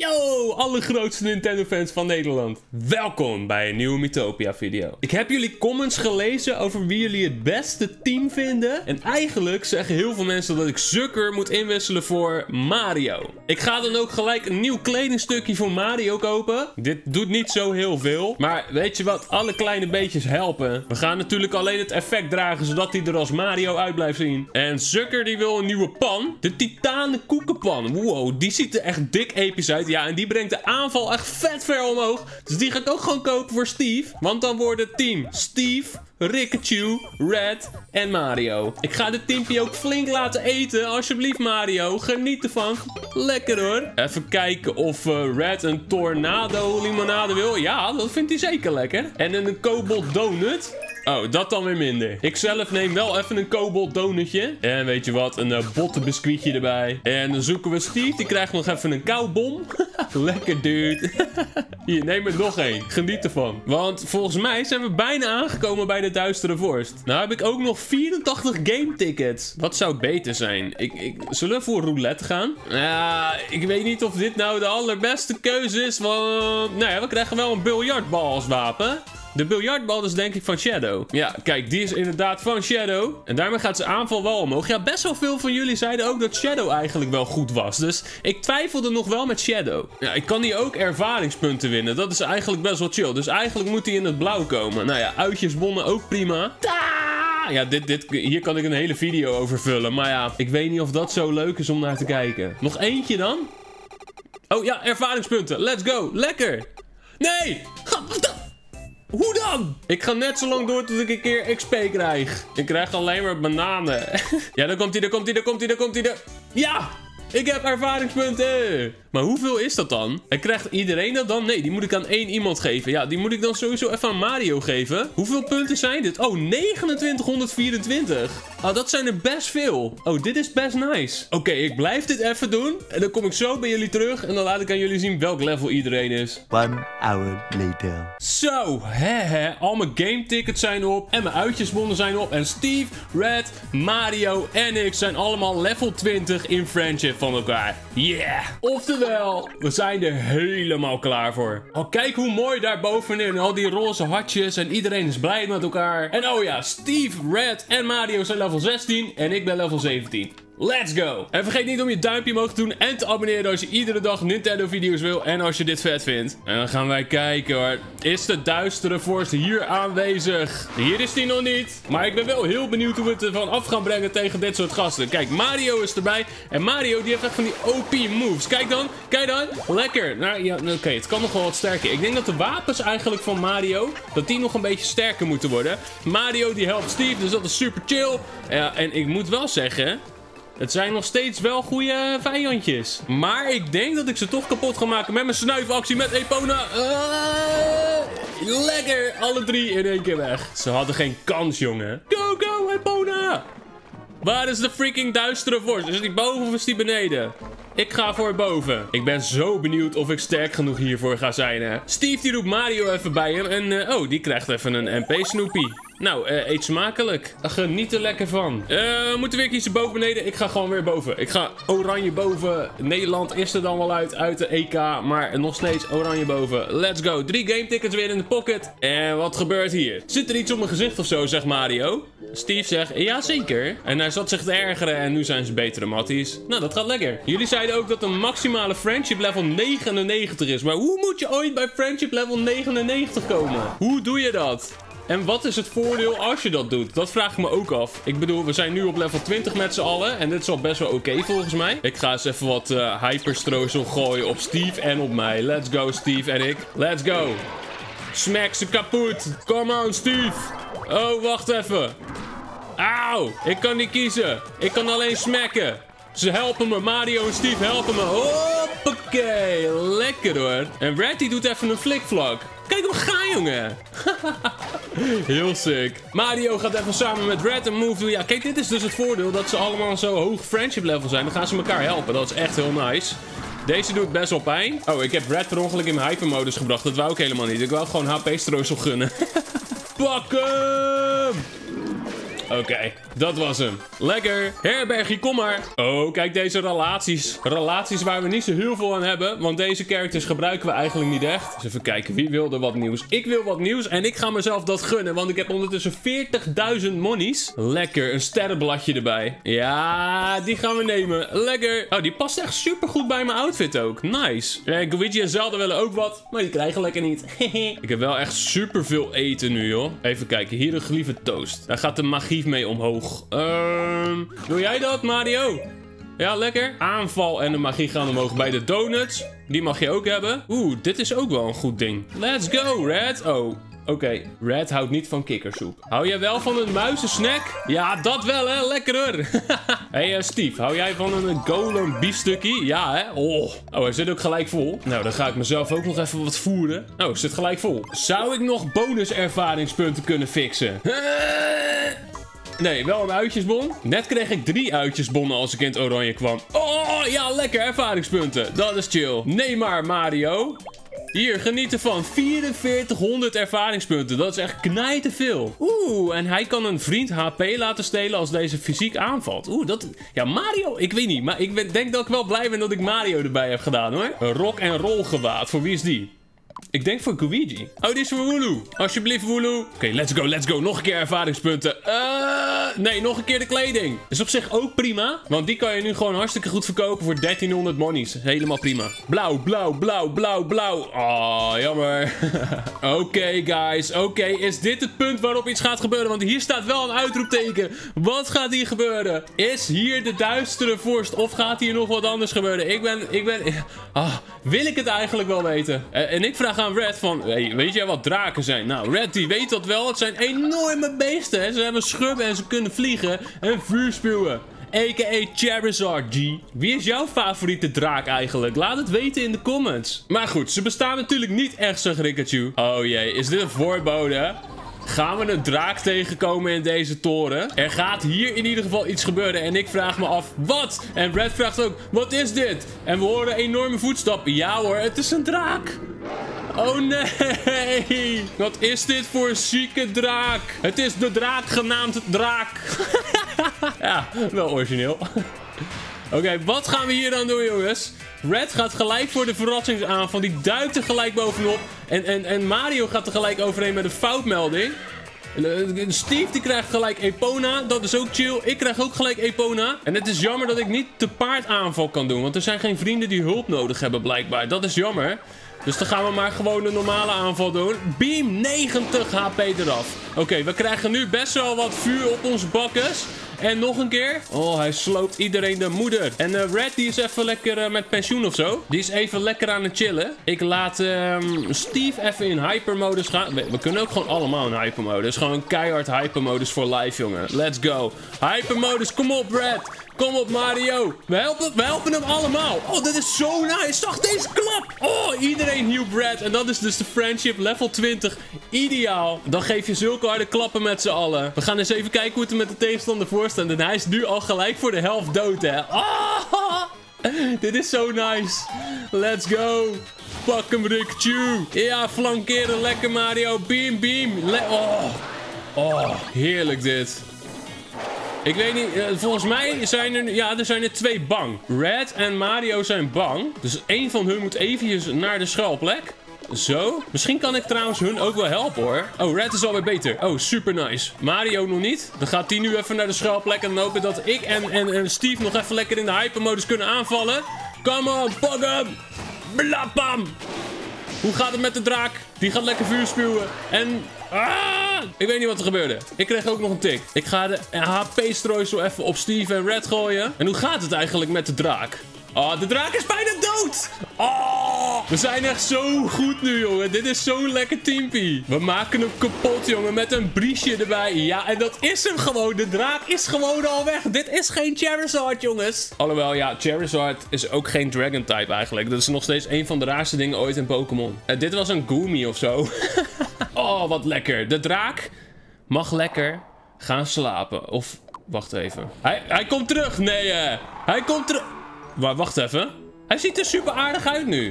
Yo, allergrootste Nintendo fans van Nederland. Welkom bij een nieuwe Miitopia video. Ik heb jullie comments gelezen over wie jullie het beste team vinden. En eigenlijk zeggen heel veel mensen dat ik Zucker moet inwisselen voor Mario. Ik ga dan ook gelijk een nieuw kledingstukje voor Mario kopen. Dit doet niet zo heel veel. Maar weet je wat? Alle kleine beetjes helpen. We gaan natuurlijk alleen het effect dragen zodat hij er als Mario uit blijft zien. En Zucker die wil een nieuwe pan. De titanen koekenpan. Wow, die ziet er echt dik episch uit. Ja, en die brengt de aanval echt vet ver omhoog. Dus die ga ik ook gewoon kopen voor Steve. Want dan wordt het team Steve, Rikachu, Red en Mario. Ik ga dit teampje ook flink laten eten. Alsjeblieft Mario, geniet ervan. Lekker hoor. Even kijken of Red een tornado limonade wil. Ja, dat vindt hij zeker lekker. En een kobold donut. Oh, dat dan weer minder. Ik zelf neem wel even een kobold donutje. En weet je wat, een bottenbiscuitje erbij. En dan zoeken we Steve, die krijgt nog even een koubom. Lekker dude. Hier, neem er nog één. Geniet ervan. Want volgens mij zijn we bijna aangekomen bij de duistere vorst. Nou heb ik ook nog 84 game tickets. Wat zou beter zijn? Zullen we voor roulette gaan? Ja, ik weet niet of dit nou de allerbeste keuze is. Want, nou ja, we krijgen wel een biljartbal als wapen. De biljartbal is denk ik van Shadow. Ja, kijk, die is inderdaad van Shadow. En daarmee gaat zijn aanval wel omhoog. Ja, best wel veel van jullie zeiden ook dat Shadow eigenlijk wel goed was. Dus ik twijfelde nog wel met Shadow. Ja, ik kan hier ook ervaringspunten winnen. Dat is eigenlijk best wel chill. Dus eigenlijk moet hij in het blauw komen. Nou ja, uitjesbonnen ook prima. Ja, hier kan ik een hele video over vullen. Maar ja, ik weet niet of dat zo leuk is om naar te kijken. Nog eentje dan? Oh ja, ervaringspunten. Let's go. Lekker. Nee! Hoe dan? Ik ga net zo lang door tot ik een keer XP krijg. Ik krijg alleen maar bananen. Ja, daar komt hij. Ja! Ik heb ervaringspunten. Maar hoeveel is dat dan? En krijgt iedereen dat dan? Nee, die moet ik aan één iemand geven. Ja, die moet ik dan sowieso even aan Mario geven. Hoeveel punten zijn dit? Oh, 2924. Oh, dat zijn er best veel. Oh, dit is best nice. Oké, ik blijf dit even doen. En dan kom ik zo bij jullie terug. En dan laat ik aan jullie zien welk level iedereen is. 1 hour later. Zo, al mijn game tickets zijn op. En mijn uitjesbonnen zijn op. En Steve, Red, Mario en ik zijn allemaal level 20 in friendship van elkaar. Yeah! Oftewel, we zijn er helemaal klaar voor. Oh, kijk hoe mooi daar bovenin. Al die roze hartjes en iedereen is blij met elkaar. En oh ja, Steve, Red en Mario zijn level 16 en ik ben level 17. Let's go! En vergeet niet om je duimpje omhoog te doen en te abonneren als je iedere dag Nintendo video's wil en als je dit vet vindt. En dan gaan wij kijken hoor. Is de duistere vorst hier aanwezig? Hier is die nog niet. Maar ik ben wel heel benieuwd hoe we het ervan af gaan brengen tegen dit soort gasten. Kijk, Mario is erbij. En Mario die heeft echt van die OP moves. Kijk dan. Lekker. Nou ja, oké, het kan nog wel wat sterker. Ik denk dat de wapens eigenlijk van Mario, dat die nog een beetje sterker moeten worden. Mario die helpt Steve, dus dat is super chill. Ja, en ik moet wel zeggen, het zijn nog steeds wel goede vijandjes. Maar ik denk dat ik ze toch kapot ga maken met mijn snuifactie met Epona. Lekker. Alle drie in één keer weg. Ze hadden geen kans, jongen. Go, go, Epona. Waar is de freaking duistere vorst? Is die boven of is die beneden? Ik ga voor boven. Ik ben zo benieuwd of ik sterk genoeg hiervoor ga zijn, hè. Steve die roept Mario even bij hem. En oh, die krijgt even een MP Snoopy. Nou, eet smakelijk. Geniet er lekker van. Moeten we weer kiezen boven beneden? Ik ga gewoon weer boven. Ik ga oranje boven. Nederland is er dan wel uit de EK. Maar nog steeds oranje boven. Let's go. 3 game tickets weer in de pocket. En wat gebeurt hier? Zit er iets op mijn gezicht of zo, zegt Mario. Steve zegt, ja zeker. En hij zat zich te ergeren en nu zijn ze betere matties. Nou, dat gaat lekker. Jullie zeiden ook dat een maximale friendship level 99 is. Maar hoe moet je ooit bij friendship level 99 komen? Hoe doe je dat? En wat is het voordeel als je dat doet? Dat vraag ik me ook af. Ik bedoel, we zijn nu op level 20 met z'n allen. En dit is al best wel oké volgens mij. Ik ga eens even wat hyperstrooisel gooien op Steve en op mij. Let's go, Steve en ik. Let's go. Smack ze kapot. Come on, Steve. Oh, wacht even. Auw, ik kan niet kiezen. Ik kan alleen smacken. Ze helpen me. Mario en Steve helpen me. Hoppakee. Lekker hoor. En Red die doet even een flikvlak. Kijk hem gaan, jongen. Heel sick. Mario gaat even samen met Red een move doen. Ja, kijk, dit is dus het voordeel dat ze allemaal zo hoog friendship level zijn. Dan gaan ze elkaar helpen. Dat is echt heel nice. Deze doet best wel pijn. Oh, ik heb Red per ongeluk in mijn hypermodus gebracht. Dat wou ik helemaal niet. Ik wou gewoon HP-strooisel gunnen. Pak hem! Oké, dat was hem. Lekker. Herbergie, kom maar. Oh, kijk deze relaties. Relaties waar we niet zo heel veel aan hebben. Want deze characters gebruiken we eigenlijk niet echt. Dus even kijken, wie wilde wat nieuws? Ik wil wat nieuws en ik ga mezelf dat gunnen. Want ik heb ondertussen 40.000 monies. Lekker, een sterrenbladje erbij. Ja, die gaan we nemen. Lekker. Oh, die past echt super goed bij mijn outfit ook. Nice. Luigi en Zelda willen ook wat, maar die krijgen lekker niet. Ik heb wel echt super veel eten nu, joh. Even kijken, hier een gelieve toast. Daar gaat de magie mee omhoog. Wil jij dat, Mario? Ja, lekker. Aanval en de magie gaan omhoog bij de donuts. Die mag je ook hebben. Oeh, dit is ook wel een goed ding. Let's go, Red. Oh. Oké, Red houdt niet van kikkersoep. Hou jij wel van een muizensnack? Ja, dat wel, hè? Lekkerer. Hey, Steve, hou jij van een golem biefstukkie? Ja, hè? Oh, hij zit ook gelijk vol. Nou, dan ga ik mezelf ook nog even wat voeren. Oh, zit gelijk vol. Zou ik nog bonus ervaringspunten kunnen fixen? Nee, wel een uitjesbon. Net kreeg ik 3 uitjesbonnen als ik in het oranje kwam. Oh, ja, lekker ervaringspunten. Dat is chill. Nee maar, Mario. Hier, geniet ervan. 4400 ervaringspunten. Dat is echt knijteveel. Oeh, en hij kan een vriend HP laten stelen als deze fysiek aanvalt. Oeh, dat... Ja, Mario, ik weet niet. Maar ik denk dat ik wel blij ben dat ik Mario erbij heb gedaan, hoor. Een rock en roll gewaad. Voor wie is die? Ik denk voor Luigi. Oh, die is voor Wooloo. Alsjeblieft, Wooloo. Oké, let's go, let's go. Nog een keer ervaringspunten. Nee, nog een keer de kleding. Is op zich ook prima. Want die kan je nu gewoon hartstikke goed verkopen voor 1300 monies. Helemaal prima. Blauw, blauw, blauw, blauw, blauw. Oh, jammer. Oké, guys. Oké, is dit het punt waarop iets gaat gebeuren? Want hier staat wel een uitroepteken. Wat gaat hier gebeuren? Is hier de duistere vorst? Of gaat hier nog wat anders gebeuren? Ik ben... wil ik het eigenlijk wel weten? En ik vraag aan Red van, hey, weet jij wat draken zijn? Nou, Red die weet dat wel. Het zijn enorme beesten. Hè? Ze hebben schubben en ze kunnen vliegen en vuur spuwen. A.k.a. Charizard, G. Wie is jouw favoriete draak eigenlijk? Laat het weten in de comments. Maar goed, ze bestaan natuurlijk niet echt, zegt Rikachu. Oh jee, is dit een voorbode? Gaan we een draak tegenkomen in deze toren? Er gaat hier in ieder geval iets gebeuren. En ik vraag me af, wat? En Red vraagt ook, wat is dit? En we horen enorme voetstappen. Ja hoor, het is een draak. Oh nee! Wat is dit voor een zieke draak? Het is de draak genaamd Draak. Ja, wel origineel. Oké, wat gaan we hier dan doen, jongens? Red gaat gelijk voor de verrassingsaanval. Die duikt er gelijk bovenop. En Mario gaat er gelijk overheen met een foutmelding. Steve die krijgt gelijk Epona. Dat is ook chill. Ik krijg ook gelijk Epona. En het is jammer dat ik niet te paard aanval kan doen. Want er zijn geen vrienden die hulp nodig hebben blijkbaar. Dat is jammer. Dus dan gaan we maar gewoon een normale aanval doen. Beam, 90 HP eraf. Oké, we krijgen nu best wel wat vuur op onze bakkes. En nog een keer. Oh, hij sloopt iedereen de moeder. En Red, die is even lekker met pensioen of zo. Die is even lekker aan het chillen. Ik laat Steve even in hypermodus gaan. We kunnen ook gewoon allemaal in hypermodus. Gewoon keihard hypermodus voor live, jongen. Let's go. Hypermodus, kom op, Red. Kom op, Mario. We helpen hem allemaal. Oh, dit is zo nice. Zag deze klap. Oh, iedereen hielp Red. En dat is dus de friendship level 20. Ideaal. Dan geef je zulke harde klappen met z'n allen. We gaan eens even kijken hoe het er met de tegenstander voor staat. En hij is nu al gelijk voor de helft dood, hè. Oh, dit is zo nice. Let's go. Pak hem, Rikachu. Ja, flankeren. Lekker, Mario. Beam, beam. Oh, heerlijk dit. Ik weet niet, volgens mij zijn er 2 bang. Red en Mario zijn bang. Dus één van hun moet eventjes naar de schuilplek. Zo. Misschien kan ik trouwens hun ook wel helpen, hoor. Oh, Red is alweer beter. Oh, super nice. Mario nog niet. Dan gaat hij nu even naar de schuilplek. En dan hoop ik dat ik en Steve nog even lekker in de hypermodus kunnen aanvallen. Come on, pak hem. Blapam. Hoe gaat het met de draak? Die gaat lekker vuur spuwen. En... ik weet niet wat er gebeurde. Ik kreeg ook nog een tik. Ik ga de HP-strooisel even op Steve en Red gooien. En hoe gaat het eigenlijk met de draak? Oh, de draak is bijna dood. Oh, we zijn echt zo goed nu, jongen. Dit is zo'n lekker teampie. We maken hem kapot, jongen, met een briesje erbij. Ja, en dat is hem gewoon. De draak is gewoon al weg. Dit is geen Charizard, jongens. Alhoewel, ja, Charizard is ook geen Dragon-type eigenlijk. Dat is nog steeds een van de raarste dingen ooit in Pokémon. Dit was een Goomy of zo. Oh, wat lekker. De draak mag lekker gaan slapen. Of, wacht even. Hij komt terug. Nee, hij komt terug. Maar wacht even. Hij ziet er super aardig uit nu.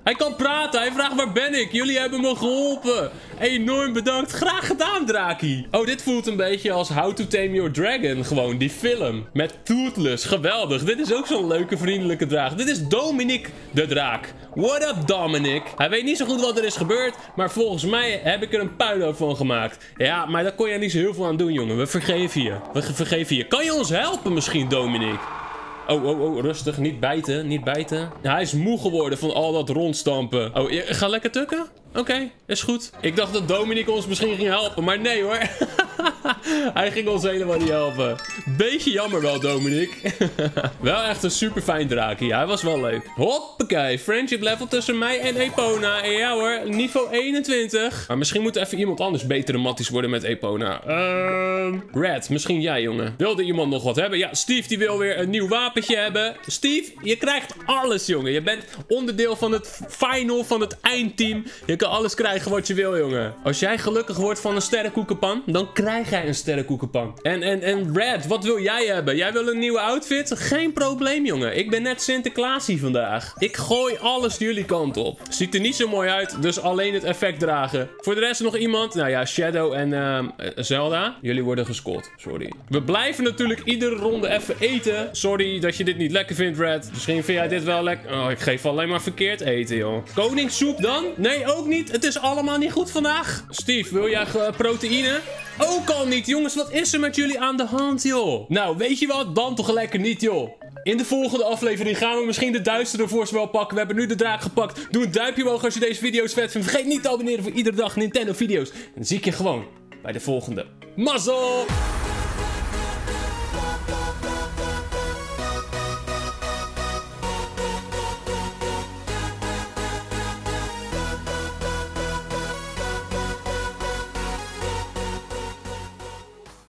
Hij kan praten. Hij vraagt waar ben ik? Jullie hebben me geholpen. Enorm bedankt. Graag gedaan, Draki. Oh, dit voelt een beetje als How to Tame Your Dragon. Gewoon die film. Met Toothless. Geweldig. Dit is ook zo'n leuke, vriendelijke draak. Dit is Dominic de draak. What up, Dominic? Hij weet niet zo goed wat er is gebeurd. Maar volgens mij heb ik er een puinhoop van gemaakt. Ja, maar daar kon je niet zo heel veel aan doen, jongen. We vergeven je. We vergeven je. Kan je ons helpen misschien, Dominic? Oh, rustig. Niet bijten, niet bijten. Ja, hij is moe geworden van al dat rondstampen. Oh, je gaat lekker tukken? Oké, is goed. Ik dacht dat Dominic ons misschien ging helpen, maar nee hoor. Hij ging ons helemaal niet helpen. Beetje jammer wel, Dominic. Wel echt een super fijn draakje. Hij was wel leuk. Hoppakee, friendship level tussen mij en Epona. En ja hoor, niveau 21. Maar misschien moet even iemand anders betere matties worden met Epona. Red, misschien jij, jongen. Wilde iemand nog wat hebben? Ja, Steve die wil weer een nieuw wapentje hebben. Steve, je krijgt alles, jongen. Je bent onderdeel van het final, van het eindteam. Je kan alles krijgen wat je wil, jongen. Als jij gelukkig wordt van een sterrenkoekenpan, dan krijg jij een sterrenkoekenpan. En Red, wat wil jij hebben? Jij wil een nieuwe outfit? Geen probleem, jongen. Ik ben net Sinterklaasie vandaag. Ik gooi alles jullie kant op. Ziet er niet zo mooi uit, dus alleen het effect dragen. Voor de rest nog iemand? Nou ja, Shadow en Zelda. Jullie worden gescot. Sorry. We blijven natuurlijk iedere ronde even eten. Sorry dat je dit niet lekker vindt, Red. Misschien vind jij dit wel lekker. Oh, ik geef alleen maar verkeerd eten, joh. Koningssoep dan? Nee, ook niet. Het is allemaal niet goed vandaag. Steve, wil jij proteïne? Ook al niet, jongens. Wat is er met jullie aan de hand, joh? Nou, weet je wat? Dan toch lekker niet, joh. In de volgende aflevering gaan we misschien de duistere force wel pakken. We hebben nu de draak gepakt. Doe een duimpje omhoog als je deze video's vet vindt. Vergeet niet te abonneren voor iedere dag Nintendo video's. En dan zie ik je gewoon bij de volgende. Mazzel!